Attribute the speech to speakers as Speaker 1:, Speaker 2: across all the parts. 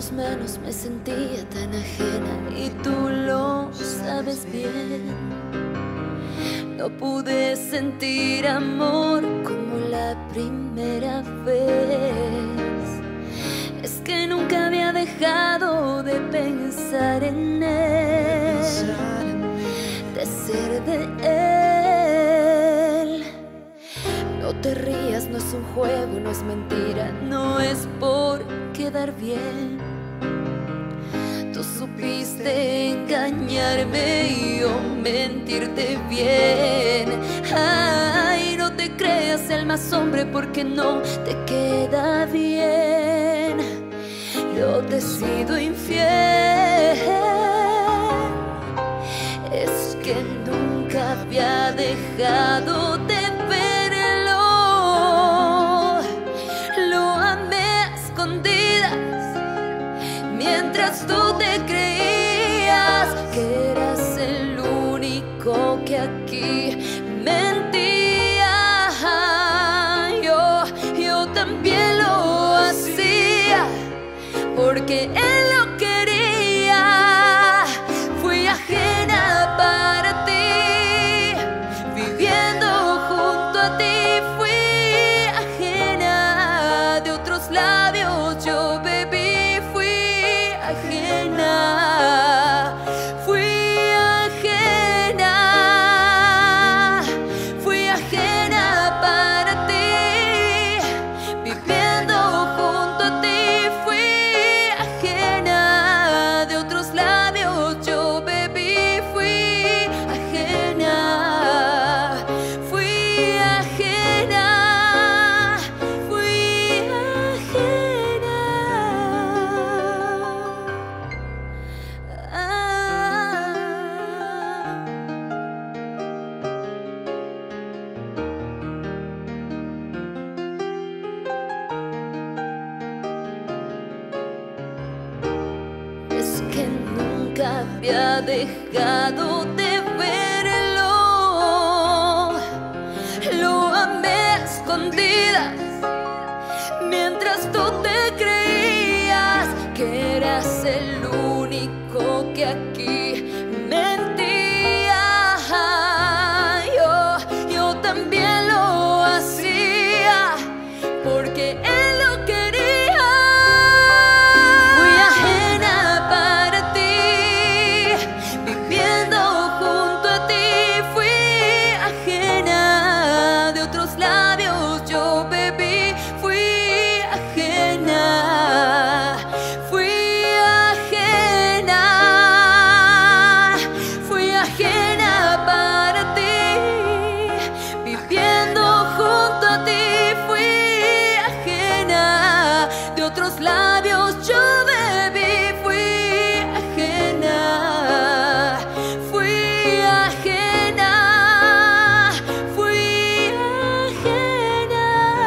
Speaker 1: tus manos me sentía tan ajena y tú lo sabes bien. No pude sentir amor como la primera vez. Es que nunca había dejado de pensar en él, de ser de él. No te rías, no es un juego, no es mentira, no es por quedar bien. Tú supiste engañarme y yo mentirte bien. Ay, no te creas el más hombre porque no te queda bien. Yo te he sido infiel. Es que nunca había dejado de verlo. Lo amé a escondidas mientras tú te creías que eras el único que aquí mentía. Yo también lo hacía porque él lo quería. Fui ajena para ti, viviendo junto a ti. Fui ajena de otros labios, yo bebí. Fui ajena, fui ajena, fui ajena para ti, viviendo junto a ti. Fui ajena de otros labios, yo bebí. Fui ajena, fui ajena, fui ajena. Es que nunca había dejado de verlo. Lo amé a escondidas mientras tú te creías que eras el único que aquí mentía. Yo también lo hacía porque él lo quería. Fui ajena para ti, viviendo junto a ti. Fui ajena de otros labios, yo bebí. Fui ajena, fui ajena, fui ajena para ti, viviendo junto a ti. Fui ajena de otros labios, yo bebí. Fui ajena, fui ajena, fui ajena.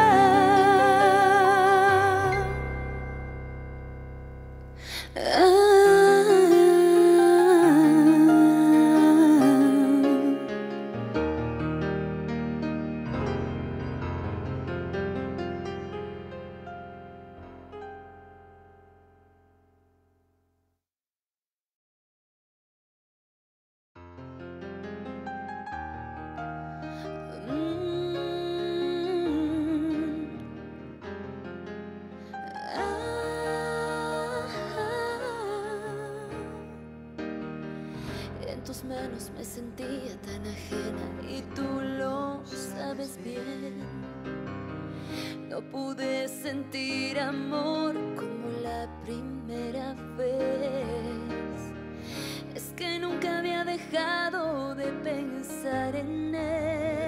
Speaker 1: En tus manos me sentía tan ajena y tú lo sabes bien. No pude sentir amor como la primera vez. Es que nunca había dejado de pensar en él,